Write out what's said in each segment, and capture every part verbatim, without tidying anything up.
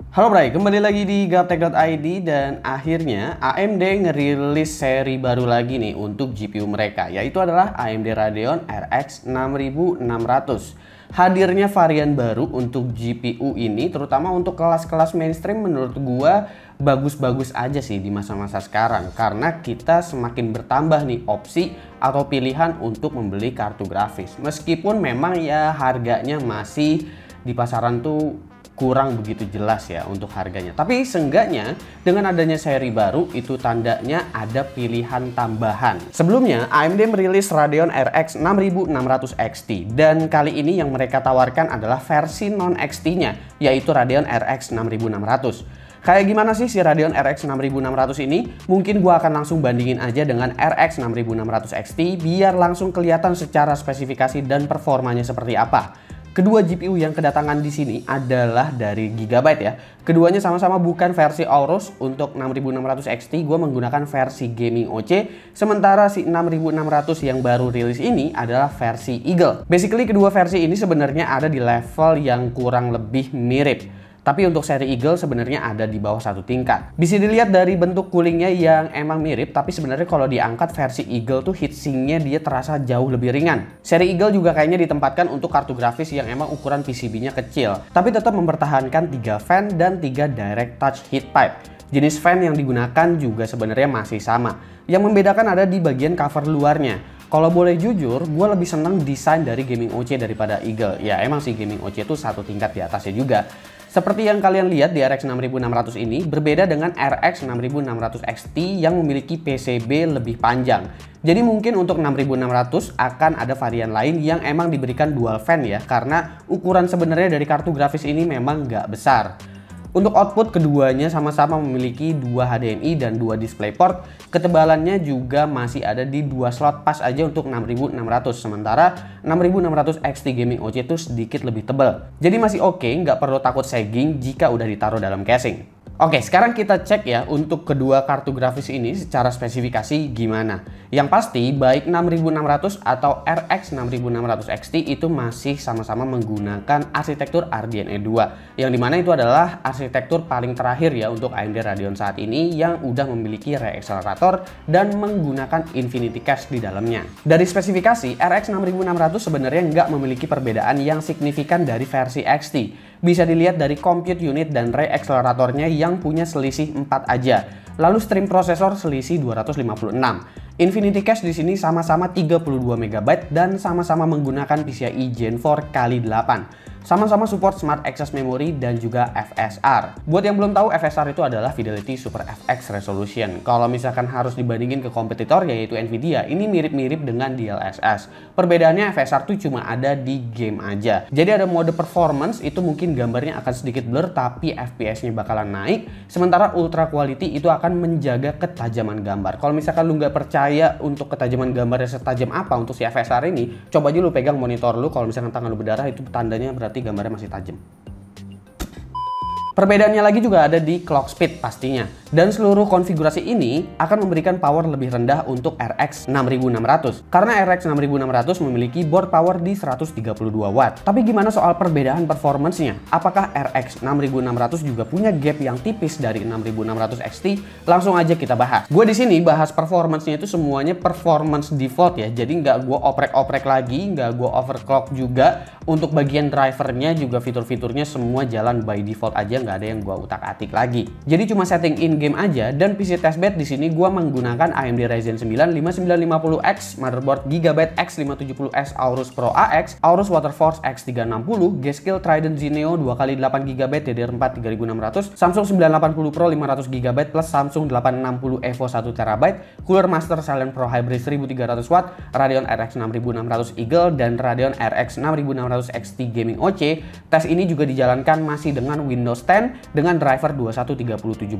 Halo Bray, kembali lagi di Gaptek dot I D dan akhirnya A M D ngerilis seri baru lagi nih untuk G P U mereka, yaitu adalah A M D Radeon R X enam ribu enam ratus. Hadirnya varian baru untuk G P U ini terutama untuk kelas-kelas mainstream menurut gua bagus-bagus aja sih di masa-masa sekarang, karena kita semakin bertambah nih opsi atau pilihan untuk membeli kartu grafis. Meskipun memang ya harganya masih di pasaran tuh kurang begitu jelas ya untuk harganya. Tapi seenggaknya dengan adanya seri baru itu tandanya ada pilihan tambahan. Sebelumnya A M D merilis Radeon R X enam ribu enam ratus X T dan kali ini yang mereka tawarkan adalah versi non X T-nya, yaitu Radeon R X enam ribu enam ratus. Kayak gimana sih si Radeon R X enam ribu enam ratus ini? Mungkin gua akan langsung bandingin aja dengan R X enam ribu enam ratus X T biar langsung kelihatan secara spesifikasi dan performanya seperti apa. Kedua G P U yang kedatangan di sini adalah dari Gigabyte ya. Keduanya sama-sama bukan versi Aorus. Untuk enam ribu enam ratus X T gue menggunakan versi Gaming O C. Sementara si enam ribu enam ratus yang baru rilis ini adalah versi Eagle. Basically kedua versi ini sebenarnya ada di level yang kurang lebih mirip. Tapi untuk seri Eagle sebenarnya ada di bawah satu tingkat. Bisa dilihat dari bentuk coolingnya yang emang mirip, tapi sebenarnya kalau diangkat versi Eagle tuh heatsinknya dia terasa jauh lebih ringan. Seri Eagle juga kayaknya ditempatkan untuk kartu grafis yang emang ukuran P C B-nya kecil, tapi tetap mempertahankan tiga fan dan tiga direct touch heat pipe. Jenis fan yang digunakan juga sebenarnya masih sama. Yang membedakan ada di bagian cover luarnya. Kalau boleh jujur, gue lebih seneng desain dari Gaming O C daripada Eagle. Ya emang sih Gaming O C itu satu tingkat di atasnya juga. Seperti yang kalian lihat di R X enam ribu enam ratus ini berbeda dengan R X enam ribu enam ratus X T yang memiliki P C B lebih panjang. Jadi mungkin untuk enam ribu enam ratus akan ada varian lain yang emang diberikan dual fan ya, karena ukuran sebenarnya dari kartu grafis ini memang nggak besar. Untuk output keduanya sama-sama memiliki dua H D M I dan dua DisplayPort. Ketebalannya juga masih ada di dua slot pas aja untuk enam ribu enam ratus. Sementara enam ribu enam ratus X T Gaming O C itu sedikit lebih tebal. Jadi masih oke, nggak perlu takut sagging jika udah ditaruh dalam casing. Oke, sekarang kita cek ya untuk kedua kartu grafis ini secara spesifikasi gimana. Yang pasti baik enam ribu enam ratus atau R X enam ribu enam ratus X T itu masih sama-sama menggunakan arsitektur R D N A dua. Yang dimana itu adalah arsitektur paling terakhir ya untuk A M D Radeon saat ini yang udah memiliki reakselerator dan menggunakan Infinity Cache di dalamnya. Dari spesifikasi, R X enam ribu enam ratus sebenarnya nggak memiliki perbedaan yang signifikan dari versi X T. Bisa dilihat dari compute unit dan reakseleratornya yang punya selisih empat aja. Lalu stream prosesor selisih dua ratus lima puluh enam. Infinity Cache di sini sama-sama tiga puluh dua mega byte dan sama-sama menggunakan P C I Gen empat kali delapan. Sama-sama support Smart Access Memory dan juga F S R. Buat yang belum tahu, F S R itu adalah Fidelity Super F X Resolution. Kalau misalkan harus dibandingin ke kompetitor yaitu Nvidia, ini mirip-mirip dengan D L S S. Perbedaannya F S R itu cuma ada di game aja. Jadi ada mode performance, itu mungkin gambarnya akan sedikit blur tapi F P S-nya bakalan naik. Sementara Ultra Quality itu akan menjaga ketajaman gambar. Kalau misalkan lu nggak percaya untuk ketajaman gambarnya setajam apa untuk si F S R ini, coba aja lu pegang monitor lu. Kalau misalkan tangan lu berdarah itu tandanya berarti gambarnya masih tajam. Perbedaannya lagi juga ada di clock speed pastinya. Dan seluruh konfigurasi ini akan memberikan power lebih rendah untuk R X enam ribu enam ratus. Karena R X enam ribu enam ratus memiliki board power di seratus tiga puluh dua watt. Tapi gimana soal perbedaan performance-nya? Apakah R X enam ribu enam ratus juga punya gap yang tipis dari enam ribu enam ratus X T? Langsung aja kita bahas. Gue di sini bahas performance-nya itu semuanya performance default ya. Jadi nggak gue oprek-oprek lagi, nggak gue overclock juga. Untuk bagian drivernya juga fitur-fiturnya semua jalan by default aja, nggak ada yang gue utak-atik lagi. Jadi cuma setting in game aja. Dan P C testbed di sini gue menggunakan A M D Ryzen sembilan lima sembilan lima puluh X, motherboard Gigabyte X lima tujuh puluh S Aorus Pro A X, Aorus Waterforce X tiga enam nol, G-Skill Trident Zeneo dua kali delapan giga byte D D R empat tiga ribu enam ratus, Samsung sembilan delapan nol Pro lima ratus giga byte plus Samsung delapan enam nol Evo satu tera byte, Cooler Master Silent Pro Hybrid seribu tiga ratus watt, Radeon R X enam ribu enam ratus Eagle, dan Radeon R X enam ribu enam ratus X T Gaming O C. Tes ini juga dijalankan masih dengan Windows sepuluh dengan driver dua satu tiga nol tujuh satu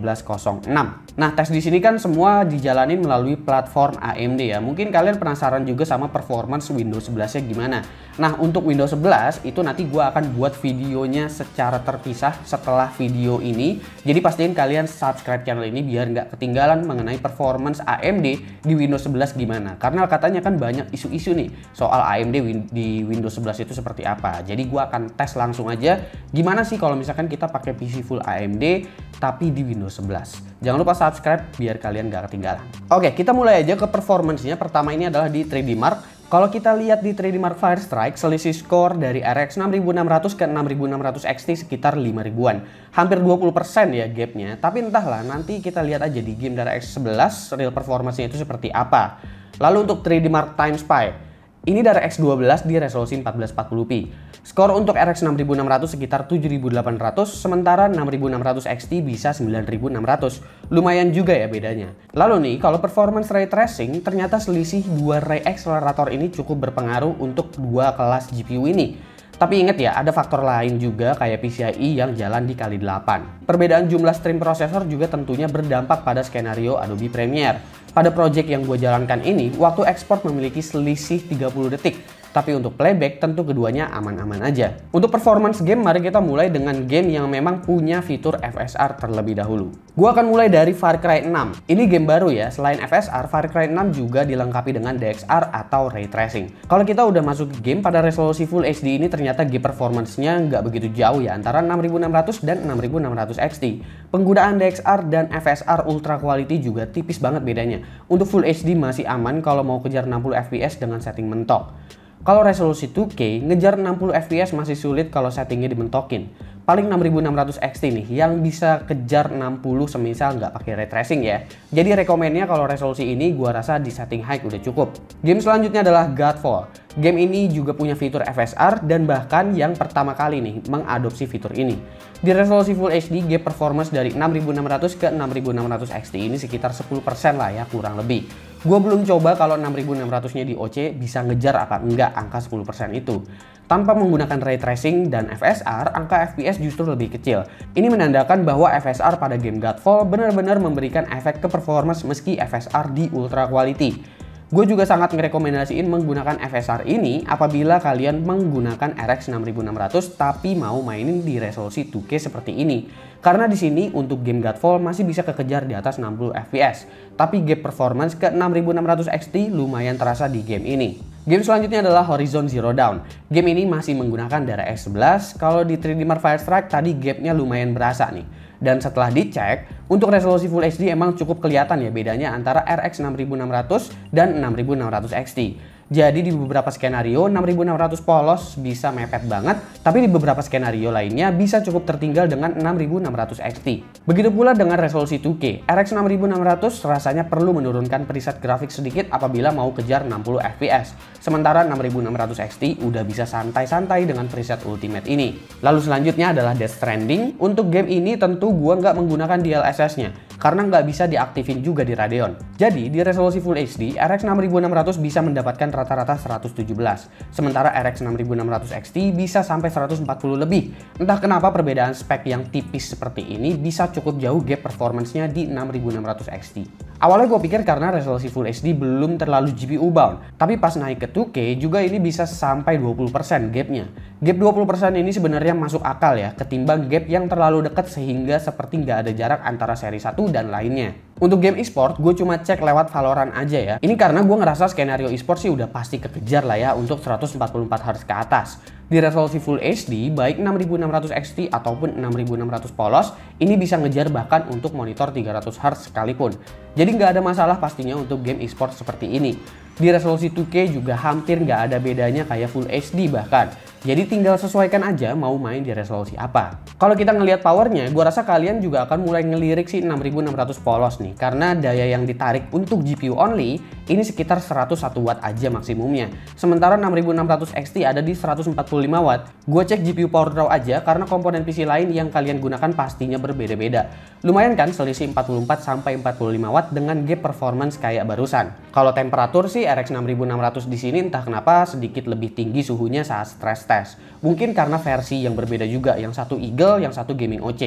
nol enam. Nah, tes di sini kan semua dijalanin melalui platform A M D ya. Mungkin kalian penasaran juga sama performance Windows sebelas-nya gimana. Nah, untuk Windows sebelas itu nanti gue akan buat videonya secara terpisah setelah video ini. Jadi pastiin kalian subscribe channel ini biar nggak ketinggalan mengenai performance A M D di Windows sebelas gimana. Karena katanya kan banyak isu-isu nih soal A M D di Windows sebelas itu seperti apa. Jadi gue akan tes langsung aja gimana sih kalau misalkan kita pakai P C full A M D tapi di Windows sebelas. Jangan lupa subscribe biar kalian gak ketinggalan. Oke, kita mulai aja ke performance-nya. Pertama ini adalah di tiga D Mark. Kalau kita lihat di tiga D Mark Firestrike, selisih skor dari R X enam ribu enam ratus ke enam ribu enam ratus X T sekitar lima ribuan. Hampir dua puluh persen ya gapnya. Tapi entahlah, nanti kita lihat aja di game dari R X sebelas, real performance-nya itu seperti apa. Lalu untuk tiga D Mark Time Spy. Ini dari X dua belas di resolusi empat belas empat puluh p. Skor untuk R X enam ribu enam ratus sekitar tujuh ribu delapan ratus, sementara enam ribu enam ratus X T bisa sembilan ribu enam ratus. Lumayan juga ya bedanya. Lalu nih, kalau performance ray tracing, ternyata selisih dua ray accelerator ini cukup berpengaruh untuk dua kelas G P U ini. Tapi ingat ya, ada faktor lain juga kayak P C I yang jalan di kali delapan. Perbedaan jumlah stream prosesor juga tentunya berdampak pada skenario Adobe Premiere. Pada project yang gue jalankan ini, waktu ekspor memiliki selisih tiga puluh detik. Tapi untuk playback tentu keduanya aman-aman aja. Untuk performance game, mari kita mulai dengan game yang memang punya fitur F S R terlebih dahulu. Gua akan mulai dari Far Cry enam. Ini game baru ya, selain F S R, Far Cry enam juga dilengkapi dengan D X R atau Ray Tracing. Kalau kita udah masuk ke game pada resolusi Full H D ini, ternyata game performance-nya nggak begitu jauh ya, antara enam ribu enam ratus dan enam ribu enam ratus X T. Penggunaan D X R dan F S R Ultra Quality juga tipis banget bedanya. Untuk Full H D masih aman kalau mau kejar enam puluh F P S dengan setting mentok. Kalau resolusi dua K, ngejar enam puluh F P S masih sulit kalau settingnya dimentokin. Paling enam ribu enam ratus X T nih yang bisa kejar enam puluh semisal nggak pakai ray tracing ya. Jadi rekomennya kalau resolusi ini gua rasa di setting high udah cukup. Game selanjutnya adalah Godfall. Game ini juga punya fitur F S R dan bahkan yang pertama kali nih mengadopsi fitur ini. Di resolusi Full H D, game performance dari enam ribu enam ratus ke enam ribu enam ratus X T ini sekitar sepuluh persen lah ya, kurang lebih. Gue belum coba kalau enam ribu enam ratus-nya di O C bisa ngejar apa enggak angka sepuluh persen itu. Tanpa menggunakan ray tracing dan F S R, angka F P S justru lebih kecil. Ini menandakan bahwa F S R pada game Godfall benar-benar memberikan efek ke performance meski F S R di ultra quality. Gue juga sangat merekomendasiin menggunakan F S R ini apabila kalian menggunakan R X enam ribu enam ratus tapi mau mainin di resolusi dua K seperti ini. Karena di sini untuk game Godfall masih bisa kekejar di atas enam puluh F P S. Tapi gap performance ke enam ribu enam ratus X T lumayan terasa di game ini. Game selanjutnya adalah Horizon Zero Dawn. Game ini masih menggunakan D R X sebelas. Kalau di tiga D Mark Firestrike tadi gapnya lumayan berasa nih. Dan setelah dicek, untuk resolusi Full H D emang cukup kelihatan ya bedanya antara R X enam ribu enam ratus dan enam ribu enam ratus X T. Jadi di beberapa skenario enam ribu enam ratus polos bisa mepet banget, tapi di beberapa skenario lainnya bisa cukup tertinggal dengan enam ribu enam ratus X T. Begitu pula dengan resolusi dua K, R X enam ribu enam ratus rasanya perlu menurunkan preset grafik sedikit apabila mau kejar enam puluh F P S. Sementara enam ribu enam ratus X T udah bisa santai-santai dengan preset Ultimate ini. Lalu selanjutnya adalah Death Stranding. Untuk game ini tentu gua nggak menggunakan D L S S-nya, karena nggak bisa diaktifin juga di Radeon. Jadi di resolusi Full H D, R X enam ribu enam ratus bisa mendapatkan rata-rata seratus tujuh belas, sementara R X enam ribu enam ratus X T bisa sampai seratus empat puluh lebih. Entah kenapa perbedaan spek yang tipis seperti ini bisa cukup jauh gap performance-nya di enam ribu enam ratus X T. Awalnya gue pikir karena resolusi Full H D belum terlalu G P U bound, tapi pas naik ke dua K juga ini bisa sampai dua puluh persen gapnya. Gap dua puluh persen ini sebenarnya masuk akal ya, ketimbang gap yang terlalu dekat sehingga seperti nggak ada jarak antara seri satu dan lainnya. Untuk game e-sport, gue cuma cek lewat Valorant aja ya. Ini karena gue ngerasa skenario e-sport sih udah pasti kekejar lah ya untuk seratus empat puluh empat hertz ke atas. Di resolusi Full H D, baik enam ribu enam ratus X T ataupun enam ribu enam ratus polos, ini bisa ngejar bahkan untuk monitor tiga ratus hertz sekalipun. Jadi nggak ada masalah pastinya untuk game e-sport seperti ini. Di resolusi dua K juga hampir nggak ada bedanya kayak Full H D bahkan. Jadi tinggal sesuaikan aja mau main di resolusi apa. Kalau kita ngelihat powernya, gue rasa kalian juga akan mulai ngelirik si enam ribu enam ratus polos nih. Karena daya yang ditarik untuk G P U only, ini sekitar seratus satu watt aja maksimumnya. Sementara enam ribu enam ratus X T ada di seratus empat puluh lima watt. Gue cek G P U power draw aja karena komponen P C lain yang kalian gunakan pastinya berbeda-beda. Lumayan kan selisih empat puluh empat sampai empat puluh lima watt dengan gap performance kayak barusan. Kalau temperatur sih R X enam ribu enam ratus di sini entah kenapa sedikit lebih tinggi suhunya saat stress test. Mungkin karena versi yang berbeda juga, yang satu Eagle, yang satu Gaming O C.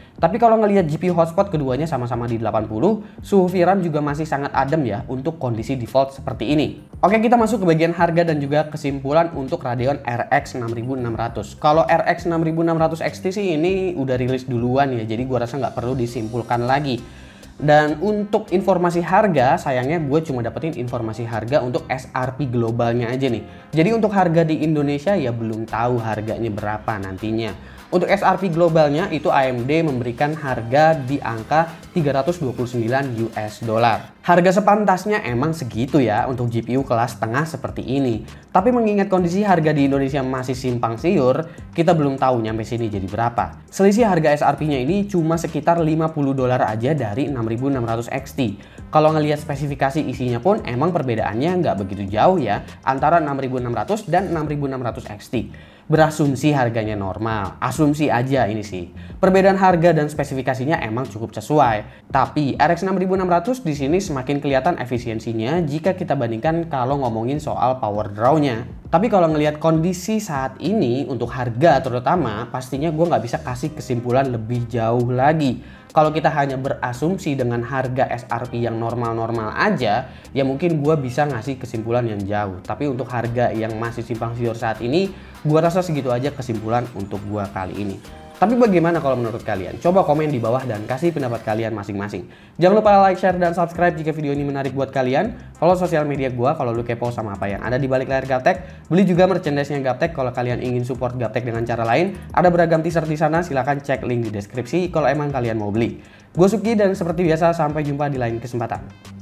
Tapi kalau ngelihat G P U hotspot keduanya sama-sama di delapan puluh, suhu V RAM juga masih sangat adem ya untuk kondisi default seperti ini. Oke, kita masuk ke bagian harga dan juga kesimpulan untuk Radeon R X enam ribu enam ratus. Kalau R X enam ribu enam ratus X T sih ini udah rilis duluan ya, jadi gua rasa nggak perlu disimpulkan lagi. Dan untuk informasi harga, sayangnya gue cuma dapetin informasi harga untuk S R P globalnya aja nih. Jadi untuk harga di Indonesia ya belum tahu harganya berapa nantinya. Untuk S R P globalnya itu A M D memberikan harga di angka tiga ratus dua puluh sembilan U S dollar. Harga sepantasnya emang segitu ya untuk G P U kelas tengah seperti ini. Tapi mengingat kondisi harga di Indonesia masih simpang siur, kita belum tahu nyampe sini jadi berapa. Selisih harga S R P-nya ini cuma sekitar lima puluh dolar aja dari enam ribu enam ratus X T. Kalau ngelihat spesifikasi isinya pun emang perbedaannya nggak begitu jauh ya antara enam ribu enam ratus dan enam ribu enam ratus X T. Berasumsi harganya normal, asumsi aja ini sih. Perbedaan harga dan spesifikasinya emang cukup sesuai. Tapi R X enam ribu enam ratus di sini semakin kelihatan efisiensinya jika kita bandingkan kalau ngomongin soal power draw-nya. Tapi kalau ngelihat kondisi saat ini untuk harga terutama, pastinya gue nggak bisa kasih kesimpulan lebih jauh lagi. Kalau kita hanya berasumsi dengan harga S R P yang normal-normal aja, ya mungkin gue bisa ngasih kesimpulan yang jauh. Tapi untuk harga yang masih simpang siur saat ini, gue rasa segitu aja kesimpulan untuk gue kali ini. Tapi bagaimana kalau menurut kalian? Coba komen di bawah dan kasih pendapat kalian masing-masing. Jangan lupa like, share, dan subscribe jika video ini menarik buat kalian. Follow sosial media gue kalau lu kepo sama apa yang ada di balik layar Gaptek. Beli juga merchandise-nya Gaptek kalau kalian ingin support Gaptek dengan cara lain. Ada beragam teaser di sana, silahkan cek link di deskripsi kalau emang kalian mau beli. Gue Suki dan seperti biasa sampai jumpa di lain kesempatan.